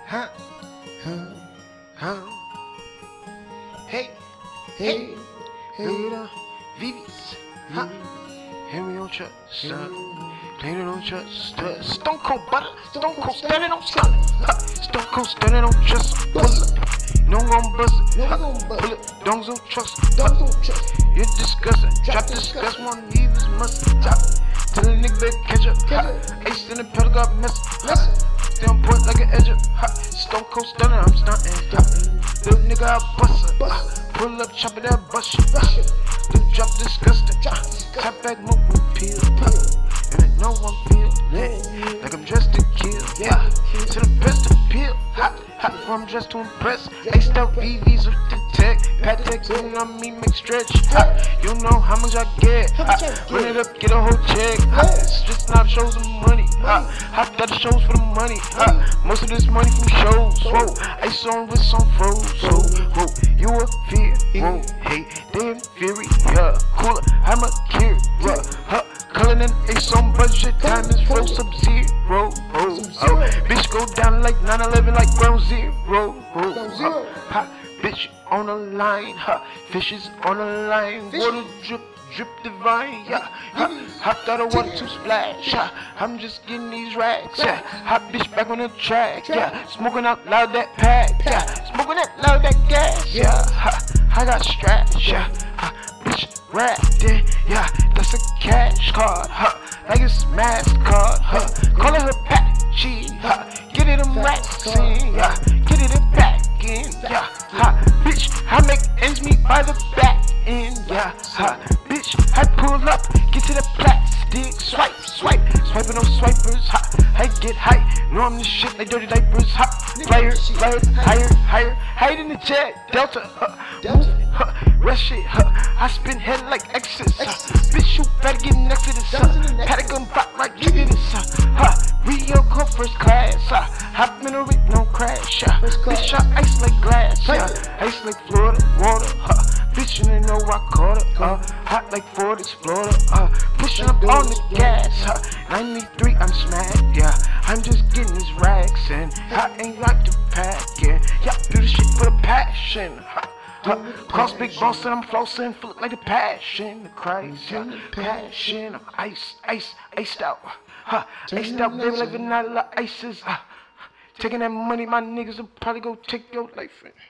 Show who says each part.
Speaker 1: huh, hey, hey, look at the VVs, huh? Here we don't trust, later don't trust, Stone Cold butter, Stone Cold Stunna, don't Stunna, Stone Cold Stunna, don't trust, pull up, no gon' bust it, pull it, don't trust, you're disgusting, drop disgust, one leave his mustard, tell a nigga better catch up, ace in the pedal got messed, stay on point like an edger, Stone Cold Stunna, I'm stuntin', little nigga I bust it, pull up, chop it out, bust it, little drop disgusting, tap back, move with peel, and I know I'm feeling like I'm dressed to kill, to the best appeal, I'm dressed to impress, X'd out VVs with the tech, Patek, you know me, make stretch, you know how much I get, run it up, get a whole check, it's just not shows of money, I thought it shows for the money, most of this money from shows, whoa, ice on with some froze, whoa, you a fear, whoa, hey, they inferior, cooler, I'm a kid, Culling an ace on budget, time is roll sub-zero, bitch go down like 9/11 like ground zero, bitch on the line, fishes on the line, water drip, drip divine, hopped out of water to splash, I'm just getting these racks, hot bitch back on the track, smoking out loud that pack, smoking out loud that gas, I got straps, bitch wrapped in, that's a cash card, like it's MasterCard, call it her Patchy, get it in racks in, get it in back in, bitch, I make ends meet by the back end, bitch, I pull up, get to the plastic, swipe, swiping on swipers, I get high, know I'm the shit like dirty diapers, flyer, higher than the jet, Delta, rush shit, I spin head like Exodus, bitch, you better get next to this, paddock gun pop like you did this, Rio go first class, hop in a rig, no crash, bitch, I ice like glass, ice like Florida, water, bitch, you didn't know I caught her, hot like Ford Explorer, pushing up on the gas, 93, I'm smacked, I'm just getting these racks, and I ain't like the packing, do this shit for the passion, cross big boss and I'm flossing, feel like the passion, the Christ, passion, I'm iced out, iced out, baby, like vanilla ices, taking that money, my niggas will probably go take your life in.